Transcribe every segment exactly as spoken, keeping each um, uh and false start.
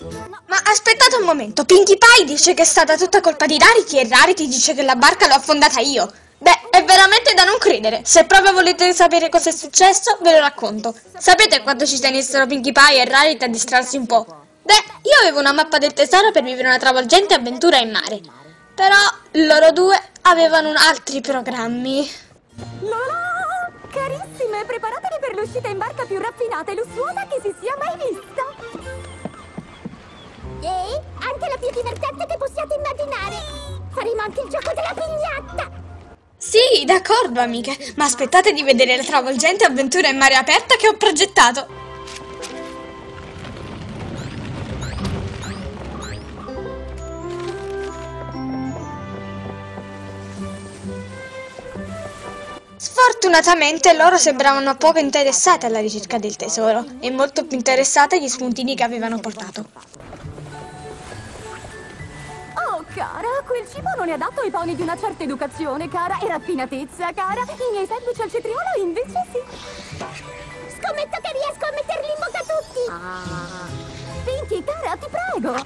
Ma aspettate un momento, Pinkie Pie dice che è stata tutta colpa di Rarity e Rarity dice che la barca l'ho affondata io. Beh, è veramente da non credere. Se proprio volete sapere cosa è successo, ve lo racconto. Sapete quando ci tenessero Pinkie Pie e Rarity a distrarsi un po'? Beh, io avevo una mappa del tesoro per vivere una travolgente avventura in mare. Però loro due avevano altri programmi. Lola! Carissime, preparatevi per l'uscita in barca più raffinata e lussuosa che si sia mai vista. E anche la più divertente che possiate immaginare. Faremo anche il gioco della pignatta. Sì, d'accordo amiche, ma aspettate di vedere la travolgente avventura in mare aperta che ho progettato. Sfortunatamente loro sembravano poco interessate alla ricerca del tesoro e molto più interessate agli spuntini che avevano portato. Oh, cara, quel cibo non è adatto ai pony di una certa educazione, cara, e raffinatezza, cara. I miei semplici al cetriolo invece sì. Scommetto che riesco a metterli in bocca a tutti. Ah. Pinkie, cara, ti prego.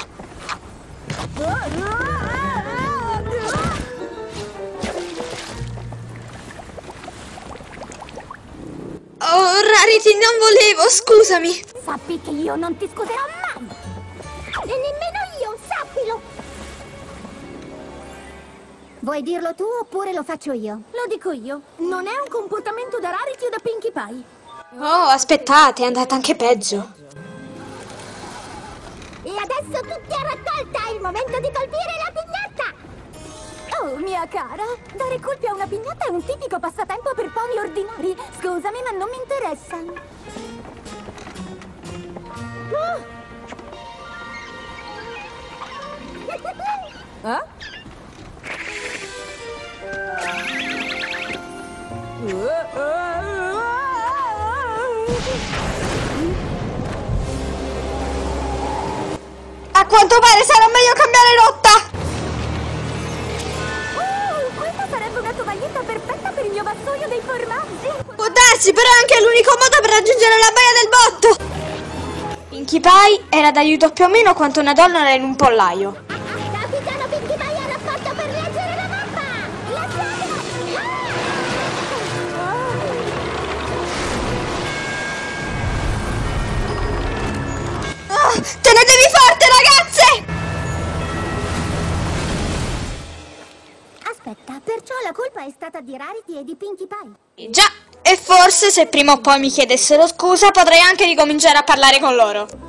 Oh, Rarity, non volevo, scusami. Sappi che io non ti scuserò mai. E nemmeno io, sappilo. Vuoi dirlo tu oppure lo faccio io? Lo dico io. Non è un comportamento da Rarity o da Pinkie Pie. Oh, aspettate, è andata anche peggio. E adesso tutti a raccolta, è il momento di colpire la pignatta. Oh, mia cara, dare colpi a una pignatta è un tipico passatempo per pony ordinari. Scusami, ma non mi interessano. Uh. Eh? A quanto pare sarà meglio cambiare rotta. Sarebbe una tovaglietta perfetta per il mio vassoio dei formaggi. Può darsi, però è anche l'unico modo per raggiungere la baia del botto. Pinkie Pie era d'aiuto più o meno quanto una donna in un pollaio. Capitano Pinkie Pie era fatto per leggere la mappa. La strada. Ah, tenetevi forte, ragazze! Aspetta, perciò la colpa è stata di Rarity e di Pinkie Pie. Già, e forse se prima o poi mi chiedessero scusa potrei anche ricominciare a parlare con loro.